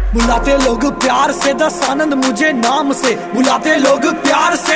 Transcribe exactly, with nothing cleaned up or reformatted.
बुलाते लोग प्यार से दस आनंद मुझे नाम से, बुलाते लोग प्यार से